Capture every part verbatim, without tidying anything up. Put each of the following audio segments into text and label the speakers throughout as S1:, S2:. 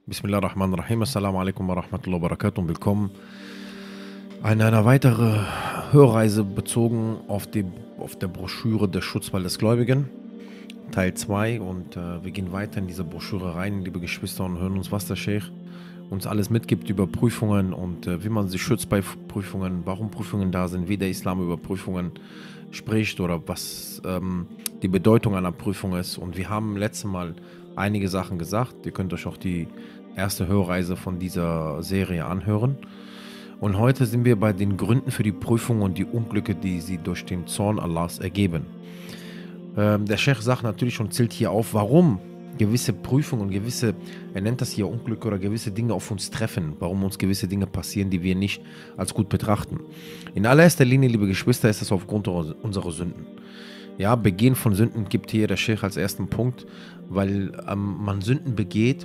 S1: Bismillahirrahmanirrahim. Assalamu alaikum wa rahmatullahi wa barakatuh und willkommen an einer weiteren Hörreise bezogen auf, die, auf der Broschüre Der Schutzwall des Gläubigen, Teil zwei. Und äh, wir gehen weiter in diese Broschüre rein, liebe Geschwister, und hören uns, was der Sheikh uns alles mitgibt über Prüfungen und äh, wie man sich schützt bei Prüfungen, warum Prüfungen da sind, wie der Islam über Prüfungen spricht oder was ähm, die Bedeutung einer Prüfung ist. Und wir haben letztes Mal einige Sachen gesagt. Ihr könnt euch auch die erste Hörreise von dieser Serie anhören. Und heute sind wir bei den Gründen für die Prüfung und die Unglücke, die sie durch den Zorn Allahs ergeben. Ähm, der Sheikh sagt natürlich und zählt hier auf, warum gewisse Prüfungen und gewisse, er nennt das hier Unglücke oder gewisse Dinge auf uns treffen, warum uns gewisse Dinge passieren, die wir nicht als gut betrachten. In allererster Linie, liebe Geschwister, ist das aufgrund unserer Sünden. Ja, Begehen von Sünden gibt hier der Sheikh als ersten Punkt, weil ähm, man Sünden begeht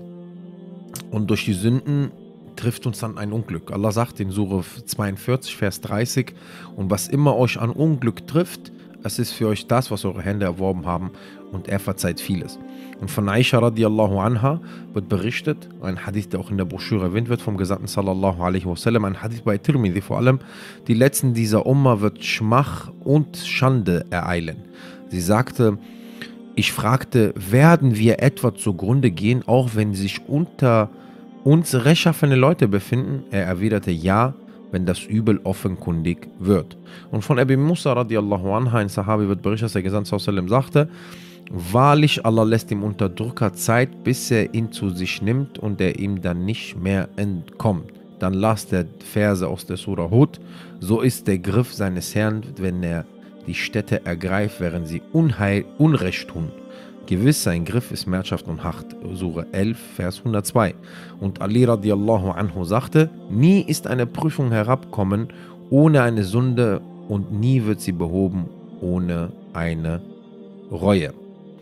S1: und durch die Sünden trifft uns dann ein Unglück. Allah sagt in Sure zweiundvierzig, Vers dreißig, und was immer euch an Unglück trifft, es ist für euch das, was eure Hände erworben haben, und er verzeiht vieles. Und von Aisha radiallahu anha wird berichtet, ein Hadith, der auch in der Broschüre erwähnt wird, vom Gesandten sallallahu alaihi wasallam, ein Hadith bei Tirmidhi vor allem, die Letzten dieser Umma wird Schmach und Schande ereilen. Sie sagte, ich fragte, werden wir etwa zugrunde gehen, auch wenn sich unter uns rechtschaffene Leute befinden? Er erwiderte, ja, wenn das Übel offenkundig wird. Und von Abi Musa radiallahu anha, ein Sahabi, wird berichtet, dass der Gesandte sallallahu alaihi wasallam sagte, wahrlich, Allah lässt dem Unterdrücker Zeit, bis er ihn zu sich nimmt und er ihm dann nicht mehr entkommt. Dann las der Verse aus der Surah Hud, so ist der Griff seines Herrn, wenn er die Städte ergreift, während sie Unheil, Unrecht tun. Gewiss, sein Griff ist Schmerzhaft und hart. Surah elf, Vers hundertzwei. Und Ali radiallahu anhu sagte, nie ist eine Prüfung herabkommen ohne eine Sünde und nie wird sie behoben ohne eine Reue.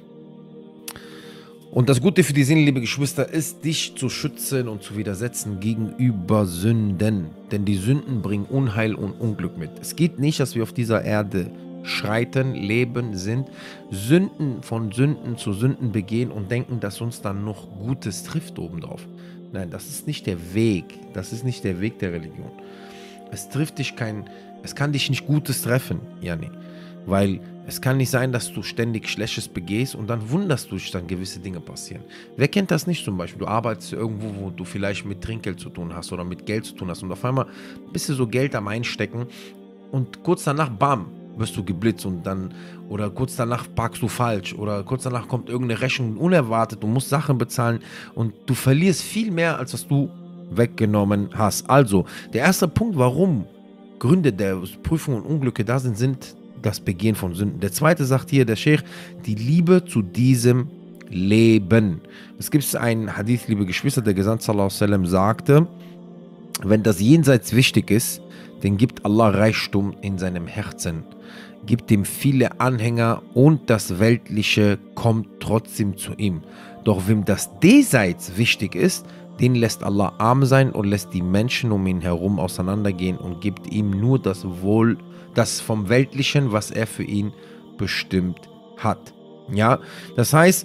S1: Und das Gute für die Seele, liebe Geschwister, ist, dich zu schützen und zu widersetzen gegenüber Sünden. Denn die Sünden bringen Unheil und Unglück mit. Es geht nicht, dass wir auf dieser Erde schreiten, leben, sind, Sünden von Sünden zu Sünden begehen und denken, dass uns dann noch Gutes trifft obendrauf. Nein, das ist nicht der Weg. Das ist nicht der Weg der Religion. Es trifft dich kein, es kann dich nicht Gutes treffen, Jani. Weil es kann nicht sein, dass du ständig Schlechtes begehst und dann wunderst du dich, dann gewisse Dinge passieren. Wer kennt das nicht zum Beispiel? Du arbeitest irgendwo, wo du vielleicht mit Trinkgeld zu tun hast oder mit Geld zu tun hast und auf einmal bist du so Geld am Einstecken und kurz danach, bam, wirst du geblitzt und dann, oder kurz danach parkst du falsch oder kurz danach kommt irgendeine Rechnung unerwartet, du musst Sachen bezahlen und du verlierst viel mehr, als was du weggenommen hast. Also, der erste Punkt, warum Gründe der Prüfung und Unglücke da sind, sind das Begehen von Sünden. Der zweite sagt hier der Sheikh, die Liebe zu diesem Leben. Es gibt einen Hadith, liebe Geschwister, der Gesandte sallallahu alaihi wasallam sagte, wenn das Jenseits wichtig ist, dann gibt Allah Reichtum in seinem Herzen, gibt ihm viele Anhänger und das Weltliche kommt trotzdem zu ihm. Doch wem das Diesseits wichtig ist, den lässt Allah arm sein und lässt die Menschen um ihn herum auseinandergehen und gibt ihm nur das Wohl, das vom Weltlichen, was er für ihn bestimmt hat. Ja, das heißt,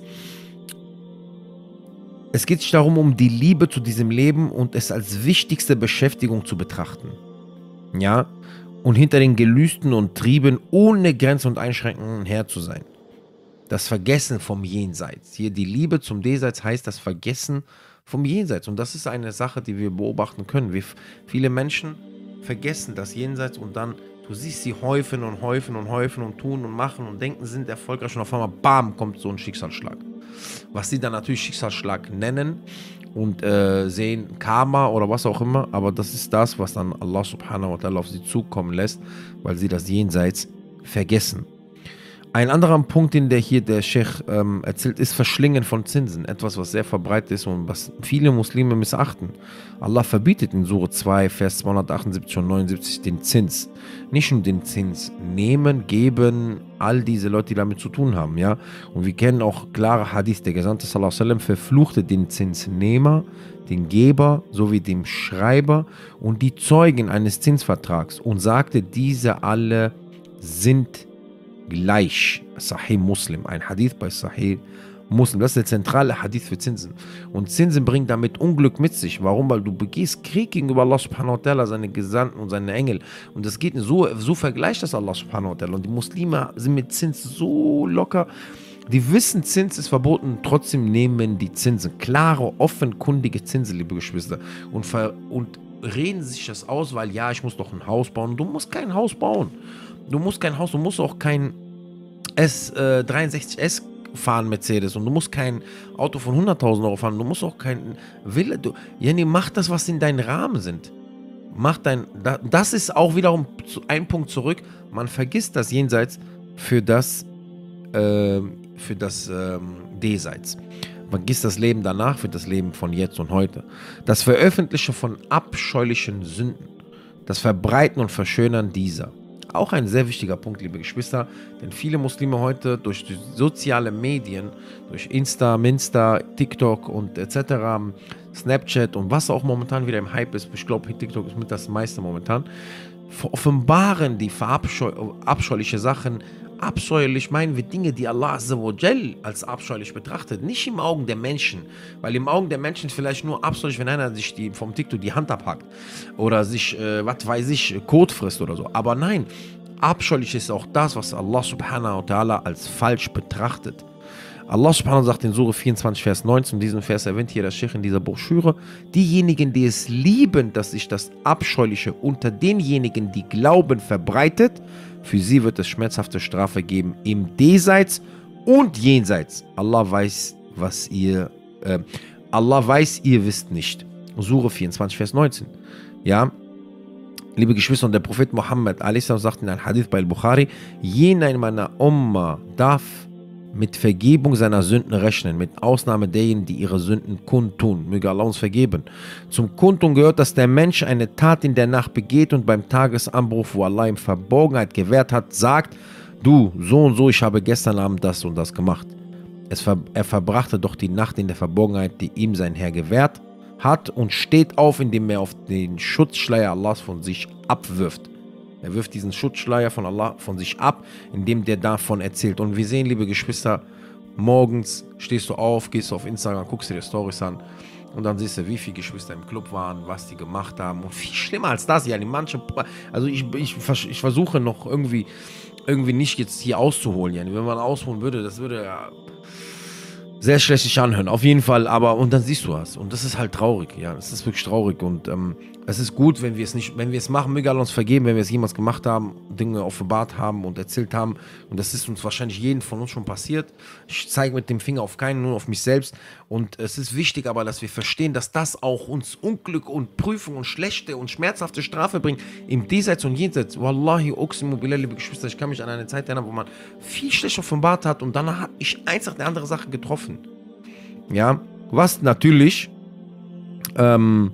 S1: es geht sich darum, um die Liebe zu diesem Leben und es als wichtigste Beschäftigung zu betrachten. Ja, und hinter den Gelüsten und Trieben ohne Grenzen und Einschränkungen her zu sein. Das Vergessen vom Jenseits. Hier die Liebe zum Diesseits heißt das Vergessen vom Jenseits. Und das ist eine Sache, die wir beobachten können. Wir, viele Menschen vergessen das Jenseits und dann, du siehst sie häufen und häufen und häufen und tun und machen und denken, sind erfolgreich und auf einmal, bam, kommt so ein Schicksalsschlag. Was sie dann natürlich Schicksalsschlag nennen und äh, sehen Karma oder was auch immer, aber das ist das, was dann Allah subhanahu wa ta'ala auf sie zukommen lässt, weil sie das Jenseits vergessen. Ein anderer Punkt, den der hier der Sheikh ähm, erzählt, ist Verschlingen von Zinsen. Etwas, was sehr verbreitet ist und was viele Muslime missachten. Allah verbietet in Sure zwei, Vers zweihundertachtundsiebzig und neunundsiebzig den Zins. Nicht nur den Zins nehmen, geben, all diese Leute, die damit zu tun haben. Ja? Und wir kennen auch klare Hadith, der Gesandte sallallahu alaihi wasallam verfluchte den Zinsnehmer, den Geber sowie dem Schreiber und die Zeugen eines Zinsvertrags und sagte, diese alle sind gleich. Sahih Muslim, ein Hadith bei Sahih Muslim. Das ist der zentrale Hadith für Zinsen. Und Zinsen bringen damit Unglück mit sich. Warum? Weil du begehst Krieg gegenüber Allah subhanahu wa ta'ala, seine Gesandten und seine Engel. Und das geht so, so vergleicht das Allah subhanahu wa ta'ala. Und die Muslime sind mit Zins so locker. Die wissen, Zins ist verboten, trotzdem nehmen die Zinsen. Klare, offenkundige Zinsen, liebe Geschwister. Und, ver und reden sich das aus, weil ja, ich muss doch ein Haus bauen. Du musst kein Haus bauen. Du musst kein Haus, du musst auch kein S dreiundsechzig S fahren, Mercedes, und du musst kein Auto von hunderttausend Euro fahren, du musst auch kein Wille, du, Jenny, mach das, was in deinen Rahmen sind. Mach dein, das ist auch wiederum ein Punkt zurück, man vergisst das Jenseits für das, äh, für das ähm, Diesseits. Man vergisst das Leben danach für das Leben von jetzt und heute. Das Veröffentlichen von abscheulichen Sünden, das Verbreiten und Verschönern dieser. Auch ein sehr wichtiger Punkt, liebe Geschwister, denn viele Muslime heute durch die sozialen Medien, durch Insta, Minsta, TikTok und et cetera, Snapchat und was auch momentan wieder im Hype ist, ich glaube, TikTok ist mit das meiste momentan, offenbaren die verabscheuliche Sachen. Abscheulich meinen wir Dinge, die Allah Azza wa Jal als abscheulich betrachtet, nicht im Augen der Menschen, weil im Augen der Menschen ist vielleicht nur abscheulich, wenn einer sich die, vom TikTok die Hand abhackt oder sich, äh, was weiß ich, Kot frisst oder so. Aber nein, abscheulich ist auch das, was Allah subhanahu wa ta'ala als falsch betrachtet. Allah subhanahu wa ta'ala sagt in Sure vierundzwanzig, Vers neunzehn, in diesem Vers erwähnt hier der Sheikh in dieser Broschüre, diejenigen, die es lieben, dass sich das Abscheuliche unter denjenigen, die glauben, verbreitet, für sie wird es schmerzhafte Strafe geben im Diesseits und Jenseits. Allah weiß, was ihr, äh, Allah weiß, ihr wisst nicht. Sure vierundzwanzig, Vers neunzehn. Ja, liebe Geschwister, und der Prophet Muhammad a s. sagt in einem Hadith bei Al-Bukhari, jener in meiner Umma darf mit Vergebung seiner Sünden rechnen, mit Ausnahme derjenigen, die ihre Sünden kundtun. Möge Allah uns vergeben. Zum Kundtun gehört, dass der Mensch eine Tat in der Nacht begeht und beim Tagesanbruch, wo Allah ihm Verborgenheit gewährt hat, sagt, du, so und so, ich habe gestern Abend das und das gemacht. Es ver er verbrachte doch die Nacht in der Verborgenheit, die ihm sein Herr gewährt hat, und steht auf, indem er auf den Schutzschleier Allahs von sich abwirft. Er wirft diesen Schutzschleier von Allah von sich ab, indem der davon erzählt. Und wir sehen, liebe Geschwister, morgens stehst du auf, gehst du auf Instagram, guckst dir die Stories an und dann siehst du, wie viele Geschwister im Club waren, was die gemacht haben. Und viel schlimmer als das, ja, die manche, also ich, ich, ich versuche noch irgendwie, irgendwie nicht jetzt hier auszuholen, ja. Wenn man ausholen würde, das würde ja sehr schlecht sich anhören, auf jeden Fall, aber und dann siehst du was und das ist halt traurig, ja, das ist wirklich traurig und ähm, es ist gut, wenn wir es nicht, wenn wir es machen, möge Allah uns vergeben, wenn wir es jemals gemacht haben, Dinge offenbart haben und erzählt haben, und das ist uns wahrscheinlich jedem von uns schon passiert. Ich zeige mit dem Finger auf keinen, nur auf mich selbst, und es ist wichtig aber, dass wir verstehen, dass das auch uns Unglück und Prüfung und schlechte und schmerzhafte Strafe bringt, im Diesseits und Jenseits. Wallahi, uqsimu billah, liebe Geschwister, ich kann mich an eine Zeit erinnern, wo man viel schlecht offenbart hat und danach habe ich eins nach der anderen Sache getroffen. Ja, was natürlich ähm,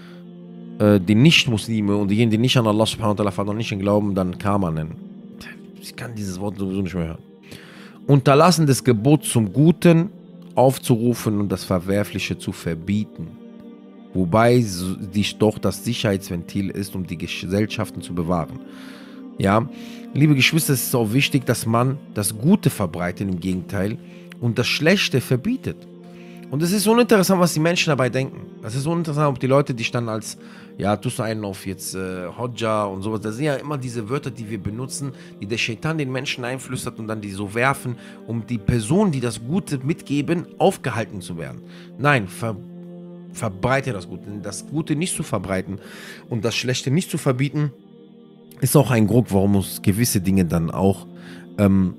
S1: äh, die Nicht-Muslime und diejenigen, die nicht an Allah subhanahu wa ta'ala und nicht in Glauben, dann Karma nennen. Ich kann dieses Wort sowieso nicht mehr hören. Unterlassen des Gebots zum Guten aufzurufen und das Verwerfliche zu verbieten. Wobei dies doch das Sicherheitsventil ist, um die Gesellschaften zu bewahren. Ja, liebe Geschwister, es ist auch wichtig, dass man das Gute verbreitet, im Gegenteil, und das Schlechte verbietet. Und es ist uninteressant, was die Menschen dabei denken. Es ist uninteressant, ob die Leute dich dann als, ja, tust du einen auf jetzt äh, Hodja und sowas. Das sind ja immer diese Wörter, die wir benutzen, die der Shaitan den Menschen einflüstert und dann die so werfen, um die Personen, die das Gute mitgeben, aufgehalten zu werden. Nein, ver verbreite das Gute. Das Gute nicht zu verbreiten und das Schlechte nicht zu verbieten, ist auch ein Grund, warum uns gewisse Dinge dann auch ähm,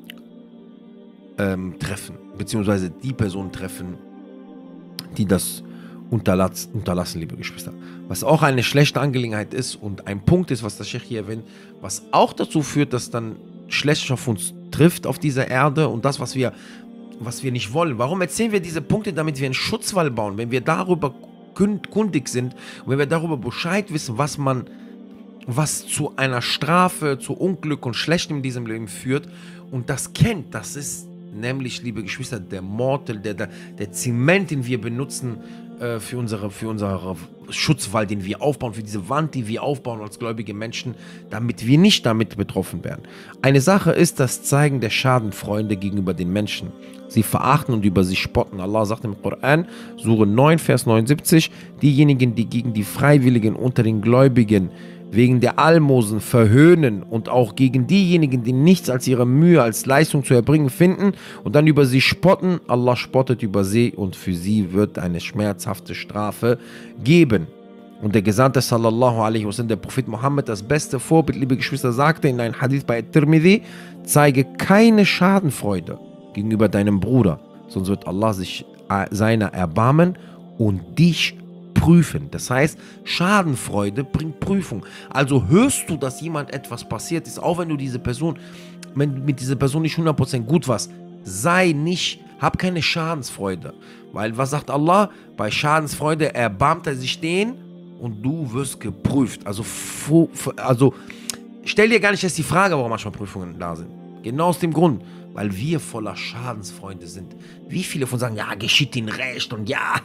S1: ähm, treffen, beziehungsweise die Personen treffen, die das unterlassen, unterlassen, liebe Geschwister. Was auch eine schlechte Angelegenheit ist und ein Punkt ist, was der Sheikh hier erwähnt, was auch dazu führt, dass dann schlecht auf uns trifft auf dieser Erde und das, was wir, was wir nicht wollen. Warum erzählen wir diese Punkte, damit wir einen Schutzwall bauen? Wenn wir darüber kundig sind und wenn wir darüber Bescheid wissen, was man, was zu einer Strafe, zu Unglück und Schlechtem in diesem Leben führt und das kennt, das ist nämlich, liebe Geschwister, der Mortal, der, der, der Zement, den wir benutzen äh, für, unsere, für unsere Schutzwall, den wir aufbauen, für diese Wand, die wir aufbauen als gläubige Menschen, damit wir nicht damit betroffen werden. Eine Sache ist das Zeigen der Schadenfreude gegenüber den Menschen. Sie verachten und über sie spotten. Allah sagt im Koran, Sure neun, Vers neunundsiebzig, diejenigen, die gegen die Freiwilligen unter den Gläubigen wegen der Almosen verhöhnen und auch gegen diejenigen, die nichts als ihre Mühe als Leistung zu erbringen finden und dann über sie spotten, Allah spottet über sie und für sie wird eine schmerzhafte Strafe geben. Und der Gesandte sallallahu alaihi wasallam, der Prophet Mohammed, das beste Vorbild, liebe Geschwister, sagte in einem Hadith bei Tirmidhi, zeige keine Schadenfreude gegenüber deinem Bruder, sonst wird Allah sich seiner erbarmen und dich prüfen. Das heißt, Schadenfreude bringt Prüfung. Also hörst du, dass jemand etwas passiert ist, auch wenn du diese Person, wenn mit dieser Person nicht hundert Prozent gut warst, sei nicht, hab keine Schadensfreude. Weil was sagt Allah? Bei Schadensfreude erbarmt er sich den und du wirst geprüft. Also, also stell dir gar nicht erst die Frage, warum manchmal Prüfungen da sind. Genau aus dem Grund, weil wir voller Schadensfreunde sind. Wie viele von sagen, ja, geschieht ihnen recht und ja,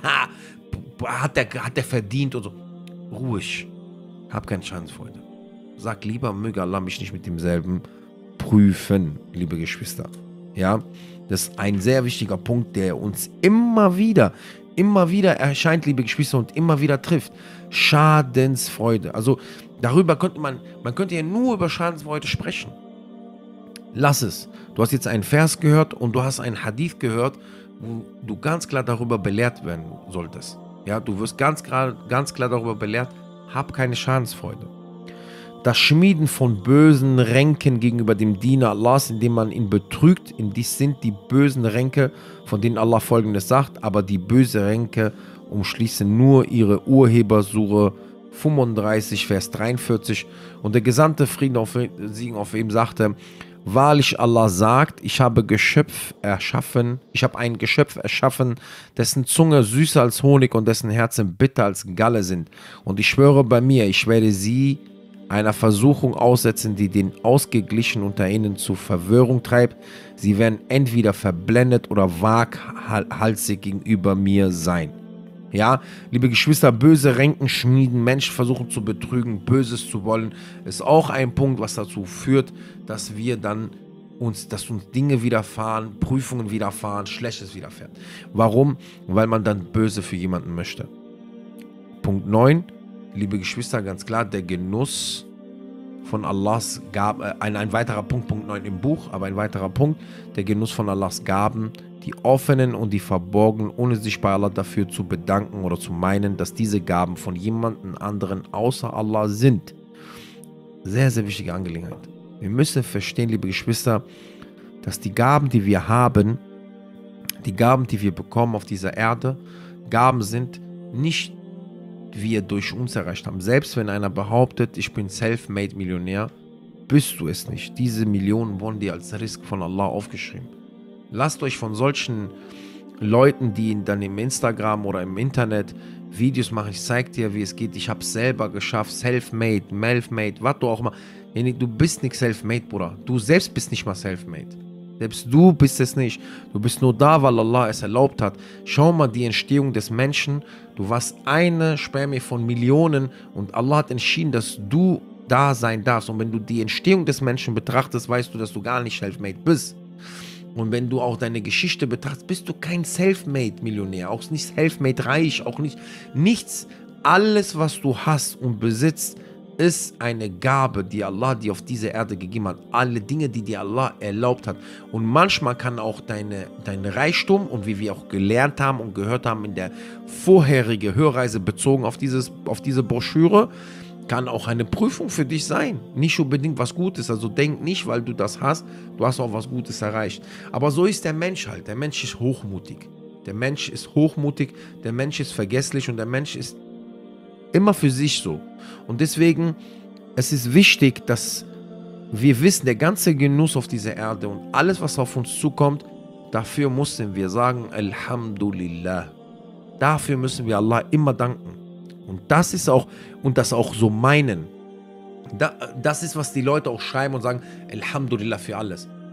S1: hat der, hat der verdient und so. Ruhig. Hab keine Schadensfreude. Sag lieber, möge Allah mich nicht mit demselben prüfen, liebe Geschwister. Ja, das ist ein sehr wichtiger Punkt, der uns immer wieder, immer wieder erscheint, liebe Geschwister, und immer wieder trifft. Schadensfreude. Also darüber könnte man, man könnte ja nur über Schadensfreude sprechen. Lass es. Du hast jetzt einen Vers gehört und du hast einen Hadith gehört, wo du ganz klar darüber belehrt werden solltest. Ja, du wirst ganz klar, ganz klar darüber belehrt, hab keine Schadensfreude. Das Schmieden von bösen Ränken gegenüber dem Diener Allahs, indem man ihn betrügt, dies sind die bösen Ränke, von denen Allah Folgendes sagt, aber die bösen Ränke umschließen nur ihre Urheber, Sure fünfunddreißig, Vers dreiundvierzig. Und der Gesandte, Frieden auf Siegen auf ihm, sagte, wahrlich Allah sagt, ich habe Geschöpf erschaffen, ich habe ein Geschöpf erschaffen, dessen Zunge süßer als Honig und dessen Herzen bitter als Galle sind. Und ich schwöre bei mir, ich werde sie einer Versuchung aussetzen, die den Ausgeglichen unter ihnen zur Verwirrung treibt. Sie werden entweder verblendet oder waghalsig gegenüber mir sein. Ja, liebe Geschwister, böse Ränken schmieden, Menschen versuchen zu betrügen, Böses zu wollen, ist auch ein Punkt, was dazu führt, dass wir dann uns, dass uns Dinge widerfahren, Prüfungen widerfahren, Schlechtes widerfährt. Warum? Weil man dann böse für jemanden möchte. Punkt neun, liebe Geschwister, ganz klar, der Genuss von Allahs Gaben, äh, ein, ein weiterer Punkt, Punkt neun im Buch, aber ein weiterer Punkt, der Genuss von Allahs Gaben, die offenen und die verborgenen, ohne sich bei Allah dafür zu bedanken oder zu meinen, dass diese Gaben von jemandem anderen außer Allah sind. Sehr, sehr wichtige Angelegenheit. Wir müssen verstehen, liebe Geschwister, dass die Gaben, die wir haben, die Gaben, die wir bekommen auf dieser Erde, Gaben sind, nicht wir durch uns erreicht haben. Selbst wenn einer behauptet, ich bin self-made Millionär, bist du es nicht. Diese Millionen wurden dir als Risk von Allah aufgeschrieben. Lasst euch von solchen Leuten, die dann im Instagram oder im Internet Videos machen, ich zeig dir, wie es geht, ich habe es selber geschafft, self-made, self-made, was du auch immer. Du bist nicht self-made, Bruder. Du selbst bist nicht mal self-made. Selbst du bist es nicht. Du bist nur da, weil Allah es erlaubt hat. Schau mal die Entstehung des Menschen. Du warst eine Spermie von Millionen und Allah hat entschieden, dass du da sein darfst. Und wenn du die Entstehung des Menschen betrachtest, weißt du, dass du gar nicht self-made bist. Und wenn du auch deine Geschichte betrachtest, bist du kein Self-Made-Millionär, auch nicht Self-Made-Reich, auch nicht nichts. Alles, was du hast und besitzt, ist eine Gabe, die Allah dir auf diese Erde gegeben hat. Alle Dinge, die dir Allah erlaubt hat. Und manchmal kann auch deine, dein Reichtum, und wie wir auch gelernt haben und gehört haben in der vorherigen Hörreise bezogen auf, dieses, auf diese Broschüre, kann auch eine Prüfung für dich sein. Nicht unbedingt was Gutes. Also denk nicht, weil du das hast, du hast auch was Gutes erreicht. Aber so ist der Mensch halt. Der Mensch ist hochmutig. Der Mensch ist hochmutig, der Mensch ist vergesslich und der Mensch ist immer für sich so. Und deswegen, es ist wichtig, dass wir wissen, der ganze Genuss auf dieser Erde und alles, was auf uns zukommt, dafür müssen wir sagen, Alhamdulillah. Dafür müssen wir Allah immer danken. Und das ist auch, und das auch so meinen. Da, das ist, was die Leute auch schreiben und sagen, Alhamdulillah für alles.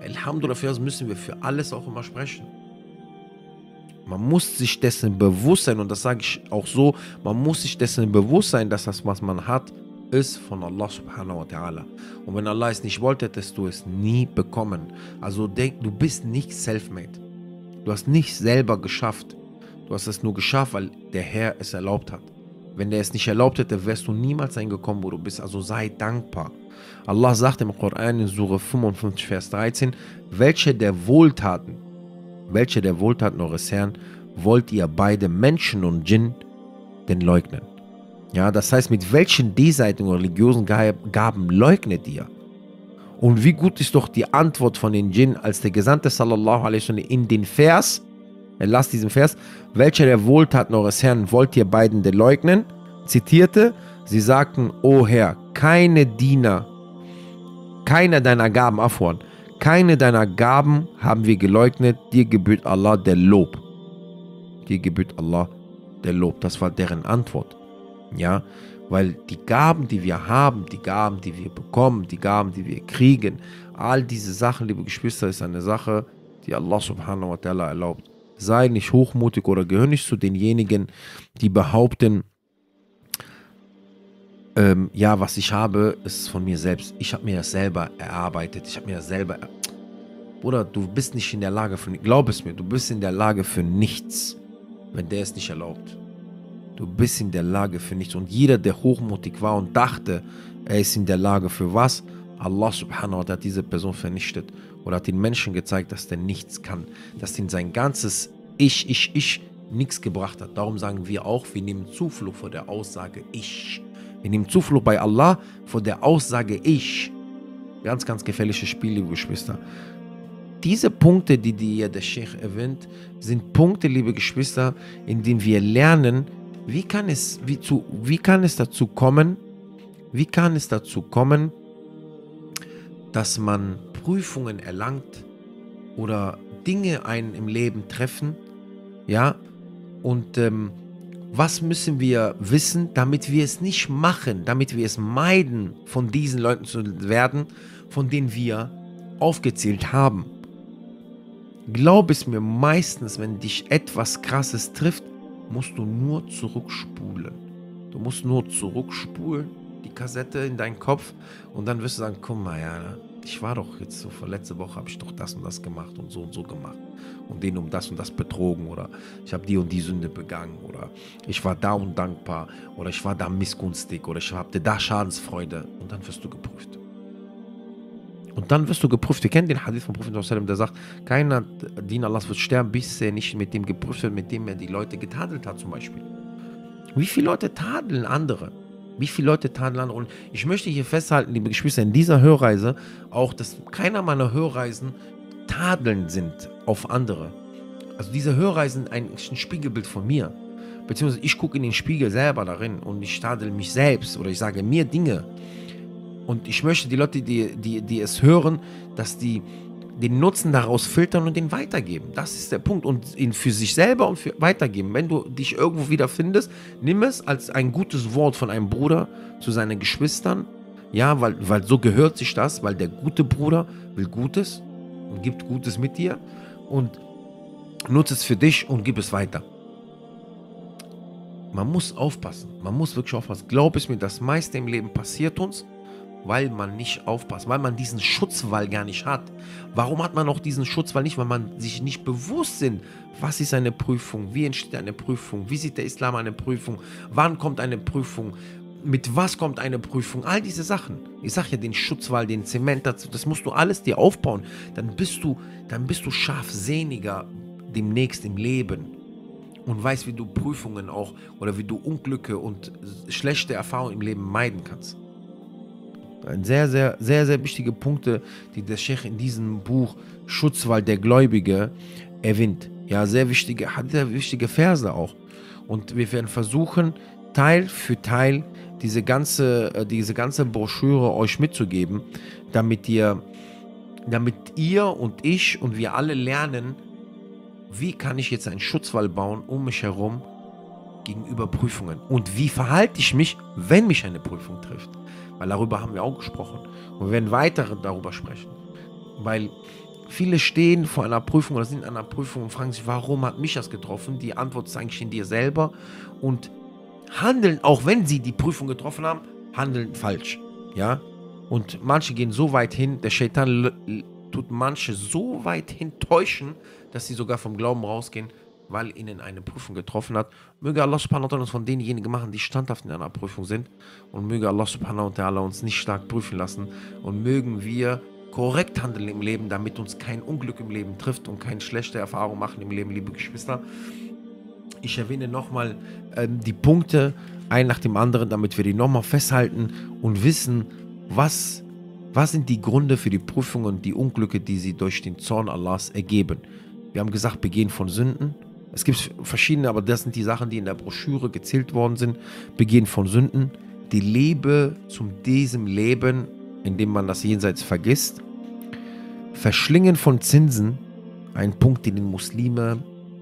S1: Alhamdulillah, für das müssen wir für alles auch immer sprechen. Man muss sich dessen bewusst sein, und das sage ich auch so, man muss sich dessen bewusst sein, dass das, was man hat, ist von Allah subhanahu wa ta'ala. Und wenn Allah es nicht wollte, hättest du es nie bekommen. Also denk, du bist nicht self-made. Du hast nicht selber geschafft. Du hast es nur geschafft, weil der Herr es erlaubt hat. Wenn der es nicht erlaubt hätte, wärst du niemals eingekommen, wo du bist. Also sei dankbar. Allah sagt im Koran in Sure fünfundfünfzig, Vers dreizehn, welche der Wohltaten, welche der Wohltaten eures Herrn wollt ihr beide Menschen und Djinn denn leugnen? Ja, das heißt, mit welchen diesseitigen religiösen Gaben leugnet ihr? Und wie gut ist doch die Antwort von den Djinn, als der Gesandte sallallahu alaihi wasallam in den Vers, er las diesen Vers, welche der Wohltaten eures Herrn wollt ihr beiden denn leugnen? Zitierte, sie sagten, o Herr, keine Diener, keine deiner Gaben, Afwan, keine deiner Gaben haben wir geleugnet, dir gebührt Allah der Lob. Dir gebührt Allah der Lob. Das war deren Antwort. Ja, weil die Gaben, die wir haben, die Gaben, die wir bekommen, die Gaben, die wir kriegen, all diese Sachen, liebe Geschwister, ist eine Sache, die Allah subhanahu wa ta'ala erlaubt. Sei nicht hochmutig oder gehör nicht zu denjenigen, die behaupten, ähm, ja, was ich habe, ist von mir selbst. Ich habe mir das selber erarbeitet. Ich habe mir das selber... Er Bruder, du bist nicht in der Lage für... Glaub es mir, du bist in der Lage für nichts, wenn der es nicht erlaubt. Du bist in der Lage für nichts. Und jeder, der hochmutig war und dachte, er ist in der Lage für was, Allah subhanahu wa ta'ala hat diese Person vernichtet oder hat den Menschen gezeigt, dass der nichts kann. Dass ihn sein ganzes Ich, Ich, Ich nichts gebracht hat. Darum sagen wir auch, wir nehmen Zuflucht vor der Aussage Ich. Wir nehmen Zuflucht bei Allah vor der Aussage Ich. Ganz, ganz gefährliches Spiel, liebe Geschwister. Diese Punkte, die dir der Sheikh erwähnt, sind Punkte, liebe Geschwister, in denen wir lernen, wie kann es, wie zu, wie kann es dazu kommen, wie kann es dazu kommen, dass man Prüfungen erlangt oder Dinge einen im Leben treffen, ja, und ähm, was müssen wir wissen, damit wir es nicht machen, damit wir es meiden, von diesen Leuten zu werden, von denen wir aufgezählt haben. Glaub es mir, meistens, wenn dich etwas Krasses trifft, musst du nur zurückspulen. Du musst nur zurückspulen, die Kassette in deinen Kopf, und dann wirst du sagen, guck mal, ja, ich war doch jetzt so, vor letzte Woche habe ich doch das und das gemacht und so und so gemacht und den um das und das betrogen oder ich habe die und die Sünde begangen oder ich war da undankbar oder ich war da missgunstig oder ich hatte da Schadensfreude, und dann wirst du geprüft. Und dann wirst du geprüft. Ihr kennt den Hadith vom Prophet, der sagt, keiner Diener Allahs wird sterben, bis er nicht mit dem geprüft wird, mit dem er die Leute getadelt hat zum Beispiel. Wie viele Leute tadeln andere? Wie viele Leute tadeln andere? Und ich möchte hier festhalten, liebe Geschwister, in dieser Hörreise auch, dass keiner meiner Hörreisen tadeln sind auf andere. Also diese Hörreisen sind eigentlich ein Spiegelbild von mir. Beziehungsweise ich gucke in den Spiegel selber darin und ich tadel mich selbst oder ich sage mir Dinge. Und ich möchte die Leute, die, die, die es hören, dass die den Nutzen daraus filtern und den weitergeben. Das ist der Punkt. Und ihn für sich selber und für weitergeben. Wenn du dich irgendwo wiederfindest, nimm es als ein gutes Wort von einem Bruder zu seinen Geschwistern. Ja, weil, weil so gehört sich das, weil der gute Bruder will Gutes und gibt Gutes mit dir. Und nutze es für dich und gib es weiter. Man muss aufpassen. Man muss wirklich aufpassen. Glaub es mir, das meiste im Leben passiert uns, weil man nicht aufpasst, weil man diesen Schutzwall gar nicht hat. Warum hat man auch diesen Schutzwall nicht? Weil man sich nicht bewusst ist, was ist eine Prüfung, wie entsteht eine Prüfung, wie sieht der Islam eine Prüfung, wann kommt eine Prüfung, mit was kommt eine Prüfung, all diese Sachen. Ich sage ja, den Schutzwall, den Zement dazu, das musst du alles dir aufbauen. Dann bist du, dann bist du scharfsinniger demnächst im Leben und weißt, wie du Prüfungen auch oder wie du Unglücke und schlechte Erfahrungen im Leben meiden kannst. Ein sehr, sehr, sehr, sehr wichtige Punkte, die der Sheikh in diesem Buch Schutzwall der Gläubige erwähnt. Ja, sehr wichtige, sehr wichtige Verse auch. Und wir werden versuchen, Teil für Teil diese ganze, diese ganze Broschüre euch mitzugeben, damit ihr, damit ihr und ich und wir alle lernen, wie kann ich jetzt einen Schutzwall bauen um mich herum gegenüber Prüfungen. Und wie verhalte ich mich, wenn mich eine Prüfung trifft. Weil darüber haben wir auch gesprochen. Und wir werden weiter darüber sprechen. Weil Viele stehen vor einer Prüfung oder sind in einer Prüfung und fragen sich, warum hat mich das getroffen? Die Antwort ist eigentlich in dir selber und handeln, auch wenn sie die Prüfung getroffen haben, handeln falsch. Ja? Und manche gehen so weit hin, der Shaitan tut manche so weit hin täuschen, dass sie sogar vom Glauben rausgehen, weil ihnen eine Prüfung getroffen hat. Möge Allah subhanahu wa ta'ala uns von denjenigen machen, die standhaft in einer Prüfung sind. Und möge Allah subhanahu wa ta'ala uns nicht stark prüfen lassen. Und mögen wir korrekt handeln im Leben, damit uns kein Unglück im Leben trifft und keine schlechte Erfahrung machen im Leben, liebe Geschwister. Ich erwähne nochmal ähm, die Punkte, ein nach dem anderen, damit wir die nochmal festhalten und wissen, was, was sind die Gründe für die Prüfungen und die Unglücke, die sie durch den Zorn Allahs ergeben. Wir haben gesagt, Begehen von Sünden. Es gibt verschiedene, aber das sind die Sachen, die in der Broschüre gezählt worden sind. Begehen von Sünden, die Liebe zu diesem Leben, in dem man das Jenseits vergisst. Verschlingen von Zinsen, ein Punkt, den die Muslime,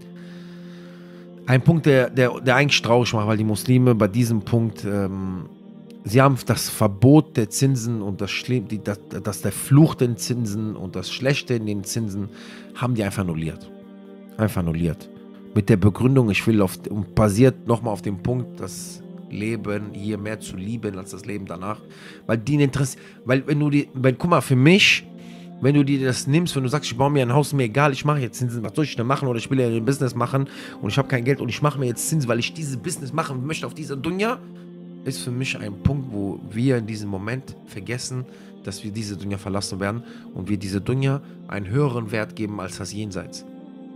S1: ein Punkt, der, der, der eigentlich traurig macht, weil die Muslime bei diesem Punkt, ähm, sie haben das Verbot der Zinsen und das, die, das, das der Fluch den Zinsen und das Schlechte in den Zinsen, haben die einfach annulliert. Einfach annulliert. Mit der Begründung, ich will auf, und basiert nochmal auf dem Punkt, das Leben hier mehr zu lieben als das Leben danach. Weil die Interesse, weil wenn du die, weil, guck mal, für mich, wenn du dir das nimmst, wenn du sagst, ich baue mir ein Haus, mir egal, ich mache jetzt Zinsen, was soll ich denn machen, oder ich will ja ein Business machen und ich habe kein Geld und ich mache mir jetzt Zinsen, weil ich dieses Business machen möchte auf dieser Dunya, ist für mich ein Punkt, wo wir in diesem Moment vergessen, dass wir diese Dunya verlassen werden und wir diese Dunya einen höheren Wert geben als das Jenseits.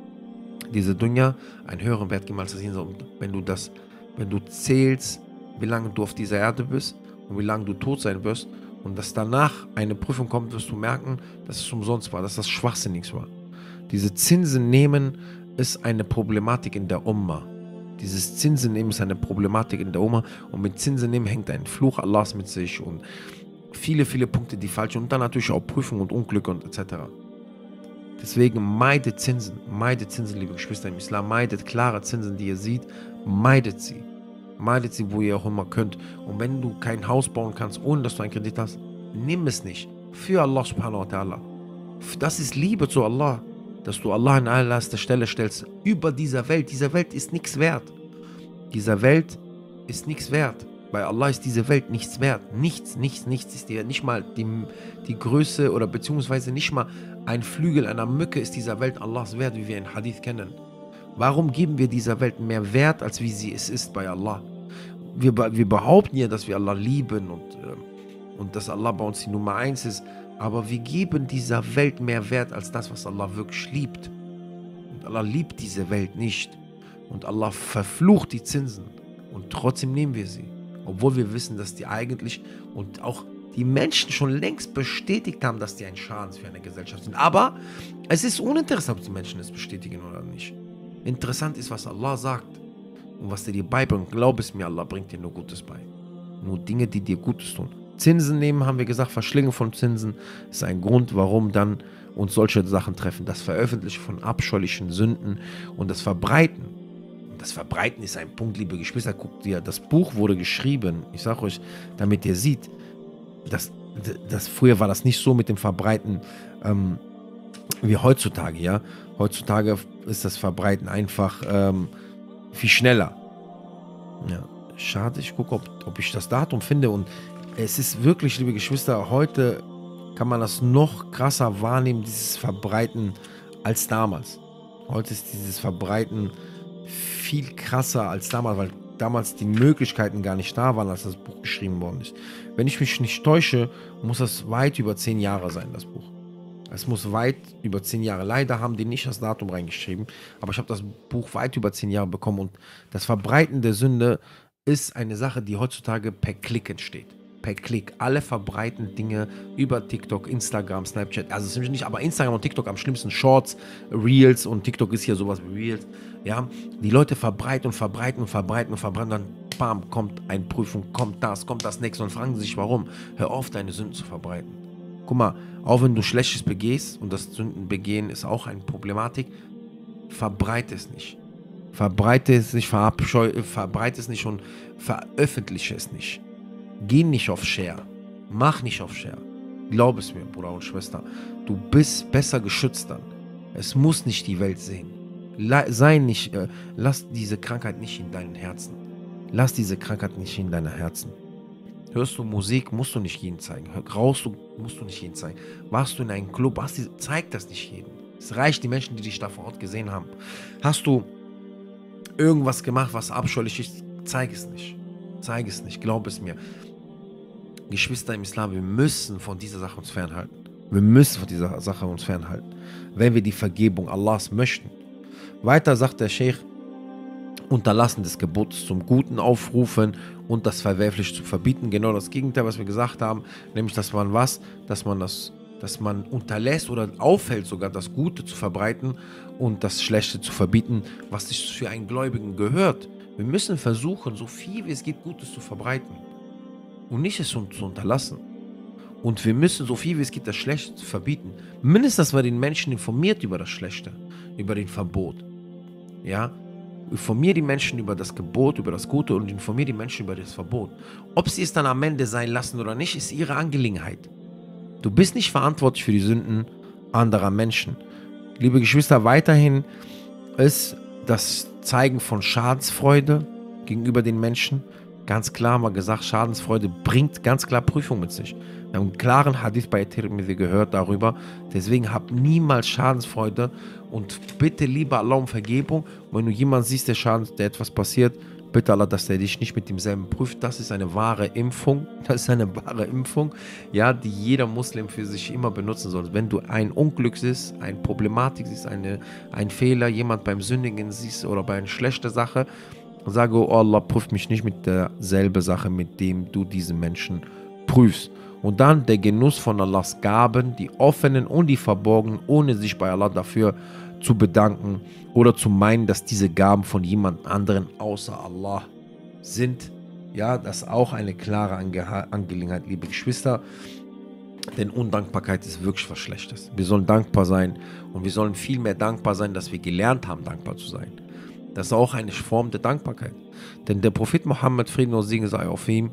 S1: Diese Dunya einen höheren Wert geben als das Jenseits. Und wenn du das, wenn du zählst, wie lange du auf dieser Erde bist und wie lange du tot sein wirst, und dass danach eine Prüfung kommt, wirst du merken, dass es umsonst war, dass das schwachsinnig war. Diese Zinsen nehmen ist eine Problematik in der Umma. Dieses Zinsen nehmen ist eine Problematik in der Umma und mit Zinsen nehmen hängt ein Fluch Allahs mit sich und viele, viele Punkte, die falsch sind und dann natürlich auch Prüfung und Unglück und et cetera. Deswegen meidet Zinsen, meidet Zinsen, liebe Geschwister im Islam, meidet klare Zinsen, die ihr seht, meidet sie. Meidet sie, wo ihr auch immer könnt. Und wenn du kein Haus bauen kannst, ohne dass du einen Kredit hast, nimm es nicht. Für Allah subhanahu wa ta'ala. Das ist Liebe zu Allah, dass du Allah an allererster Stelle stellst. Über dieser Welt. Diese Welt ist nichts wert. Diese Welt ist nichts wert. Bei Allah ist diese Welt nichts wert. Nichts, nichts, nichts ist dir. Nicht mal die, die Größe oder beziehungsweise nicht mal ein Flügel einer Mücke ist dieser Welt Allahs wert, wie wir in Hadith kennen. Warum geben wir dieser Welt mehr Wert, als wie sie es ist bei Allah? Wir, wir behaupten ja, dass wir Allah lieben und, äh, und dass Allah bei uns die Nummer eins ist, aber wir geben dieser Welt mehr Wert als das, was Allah wirklich liebt. Und Allah liebt diese Welt nicht. Und Allah verflucht die Zinsen. Und trotzdem nehmen wir sie. Obwohl wir wissen, dass die eigentlich und auch die Menschen schon längst bestätigt haben, dass die ein Schaden für eine Gesellschaft sind. Aber es ist uninteressant, ob die Menschen es bestätigen oder nicht. Interessant ist, was Allah sagt und was er dir beibringt. Glaub es mir, Allah bringt dir nur Gutes bei. Nur Dinge, die dir Gutes tun. Zinsen nehmen, haben wir gesagt, Verschlingen von Zinsen ist ein Grund, warum dann uns solche Sachen treffen. Das Veröffentlichen von abscheulichen Sünden und das Verbreiten. Das Verbreiten ist ein Punkt, liebe Geschwister. Guckt dir, das Buch wurde geschrieben, ich sage euch, damit ihr seht, dass, dass früher war das nicht so mit dem Verbreiten ähm, wie heutzutage, ja. Heutzutage ist das Verbreiten einfach ähm, viel schneller. Ja, schade, ich gucke, ob, ob ich das Datum finde und es ist wirklich, liebe Geschwister, heute kann man das noch krasser wahrnehmen, dieses Verbreiten, als damals. Heute ist dieses Verbreiten viel krasser als damals, weil damals die Möglichkeiten gar nicht da waren, als das Buch geschrieben worden ist. Wenn ich mich nicht täusche, muss das weit über zehn Jahre sein, das Buch. Es muss weit über zehn Jahre. Leider haben die nicht das Datum reingeschrieben, aber ich habe das Buch weit über zehn Jahre bekommen und das Verbreiten der Sünde ist eine Sache, die heutzutage per Klick entsteht. Per Klick. Alle verbreiten Dinge über TikTok, Instagram, Snapchat. Also es ist nicht, aber Instagram und TikTok am schlimmsten. Shorts, Reels und TikTok ist hier sowas wie Reels. Ja, die Leute verbreiten und verbreiten und verbreiten und verbreiten. Dann bam, kommt eine Prüfung, kommt das, kommt das nächste und fragen sich, warum. Hör auf, deine Sünden zu verbreiten. Guck mal, auch wenn du Schlechtes begehst und das Sündenbegehen ist auch eine Problematik, verbreite es nicht. Verbreite es nicht, verabscheu, verbreite es nicht und veröffentliche es nicht. Geh nicht auf Share. Mach nicht auf Share. Glaub es mir, Bruder und Schwester. Du bist besser geschützt dann. Es muss nicht die Welt sehen. La sei nicht, äh, lass diese Krankheit nicht in deinen Herzen. Lass diese Krankheit nicht in deinen Herzen. Hörst du Musik, musst du nicht jeden zeigen. Rauchst du, musst du nicht jeden zeigen. Warst du in einem Club, hast die, zeig das nicht jedem. Es reicht die Menschen, die dich da vor Ort gesehen haben. Hast du irgendwas gemacht, was abscheulich ist, zeig es nicht. Zeig es nicht, glaub es mir. Geschwister im Islam, wir müssen von dieser Sache uns fernhalten. Wir müssen von dieser Sache uns fernhalten, wenn wir die Vergebung Allahs möchten. Weiter sagt der Sheikh, Unterlassen des Gebotes zum Guten aufrufen und das Verwerfliche zu verbieten. Genau das Gegenteil, was wir gesagt haben, nämlich, dass man was, dass man das, dass man unterlässt oder aufhält, sogar das Gute zu verbreiten und das Schlechte zu verbieten, was sich für einen Gläubigen gehört. Wir müssen versuchen, so viel wie es geht, Gutes zu verbreiten und nicht es zu unterlassen. Und wir müssen so viel wie es geht, das Schlechte zu verbieten. Mindestens, dass man den Menschen informiert über das Schlechte, über den Verbot. Ja, informiere die Menschen über das Gebot, über das Gute und informiere die Menschen über das Verbot. Ob sie es dann am Ende sein lassen oder nicht, ist ihre Angelegenheit. Du bist nicht verantwortlich für die Sünden anderer Menschen. Liebe Geschwister, weiterhin ist das Zeigen von Schadensfreude gegenüber den Menschen. Ganz klar haben wir gesagt, Schadensfreude bringt ganz klar Prüfung mit sich. Wir haben einen klaren Hadith bei Tirmidhi gehört darüber. Deswegen hab niemals Schadensfreude und bitte lieber Allah um Vergebung. Wenn du jemanden siehst, der Schaden, der etwas passiert, bitte Allah, dass er dich nicht mit demselben prüft. Das ist eine wahre Impfung. Das ist eine wahre Impfung, ja, die jeder Muslim für sich immer benutzen soll. Wenn du ein Unglück siehst, eine Problematik siehst, eine, ein Fehler, jemand beim Sündigen siehst oder bei einer schlechten Sache, sage, oh Allah, prüf mich nicht mit derselben Sache, mit dem du diesen Menschen prüfst. Und dann der Genuss von Allahs Gaben, die offenen und die verborgenen, ohne sich bei Allah dafür zu bedanken oder zu meinen, dass diese Gaben von jemand anderen außer Allah sind. Ja, das ist auch eine klare Ange- Angelegenheit, liebe Geschwister. Denn Undankbarkeit ist wirklich was Schlechtes. Wir sollen dankbar sein und wir sollen viel mehr dankbar sein, dass wir gelernt haben, dankbar zu sein. Das ist auch eine Form der Dankbarkeit. Denn der Prophet Mohammed, Frieden und Segen sei auf ihm,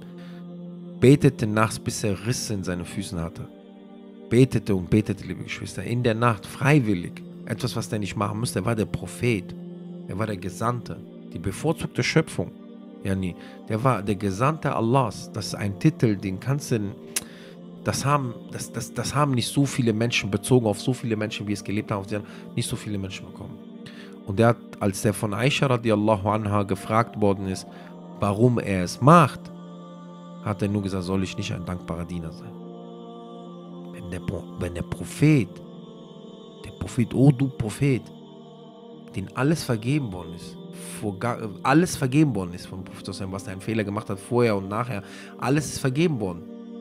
S1: betete nachts, bis er Risse in seinen Füßen hatte. Betete und betete, liebe Geschwister, in der Nacht, freiwillig. Etwas, was er nicht machen musste. Er war der Prophet. Er war der Gesandte. Die bevorzugte Schöpfung. Ja, nie. Der war der Gesandte Allahs. Das ist ein Titel, den kannst du... Das haben, das, das, das haben nicht so viele Menschen, bezogen auf so viele Menschen, wie es gelebt haben, sie haben nicht so viele Menschen bekommen. Und er hat, als der von Aisha radiallahu anha gefragt worden ist, warum er es macht, hat er nur gesagt, soll ich nicht ein dankbarer Diener sein. Wenn der, wenn der Prophet, der Prophet, oh du Prophet, den alles vergeben worden ist, vor gar, alles vergeben worden ist vom Prophet, was er einen Fehler gemacht hat, vorher und nachher, alles ist vergeben worden.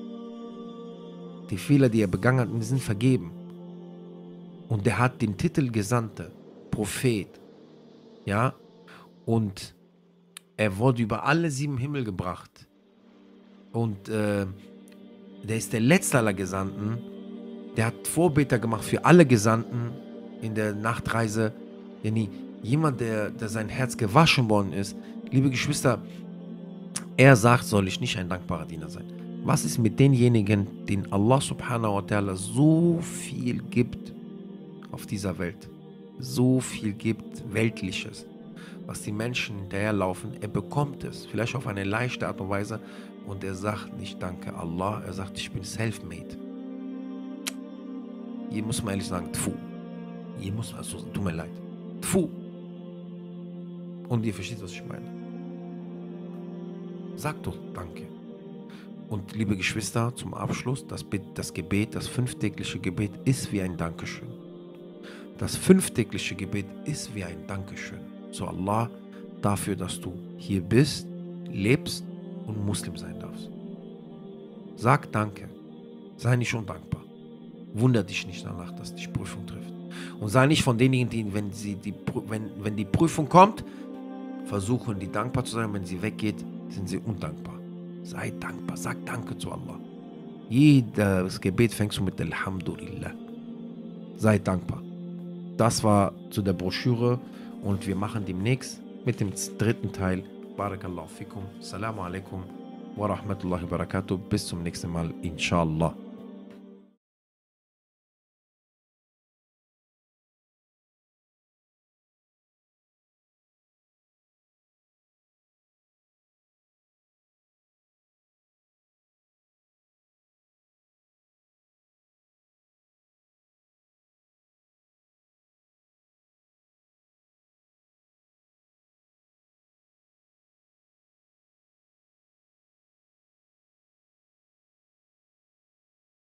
S1: Die Fehler, die er begangen hat, sind vergeben. Und er hat den Titel Gesandte, Prophet, ja, und er wurde über alle sieben Himmel gebracht. Und äh, der ist der letzte aller Gesandten. Der hat Vorbeter gemacht für alle Gesandten in der Nachtreise. Yani jemand, der, der sein Herz gewaschen worden ist. Liebe Geschwister, er sagt, soll ich nicht ein dankbarer Diener sein. Was ist mit denjenigen, denen Allah subhanahu wa ta'ala so viel gibt auf dieser Welt? So viel gibt, Weltliches, was die Menschen hinterherlaufen. Er bekommt es, vielleicht auf eine leichte Art und Weise. Und er sagt nicht danke Allah, er sagt, ich bin self-made. Hier muss man ehrlich sagen, tfu. Hier muss man so sagen, tut mir leid. Tfu. Und ihr versteht, was ich meine. Sagt doch danke. Und liebe Geschwister, zum Abschluss, das, das Gebet, das fünftägliche Gebet ist wie ein Dankeschön. Das fünftägliche Gebet ist wie ein Dankeschön zu Allah dafür, dass du hier bist, lebst und Muslim sein darfst. Sag Danke. Sei nicht undankbar. Wunder dich nicht danach, dass dich Prüfung trifft. Und sei nicht von denjenigen, die, wenn, sie die, wenn, wenn die Prüfung kommt, versuchen, die dankbar zu sein. Wenn sie weggeht, sind sie undankbar. Sei dankbar. Sag Danke zu Allah. Jedes Gebet fängst du mit Alhamdulillah. Sei dankbar. Das war zu der Broschüre und wir machen demnächst mit dem dritten Teil. Barakallahu fikum. Assalamu alaikum wa rahmatullahi wa barakatuh. Bis zum nächsten Mal, inshallah.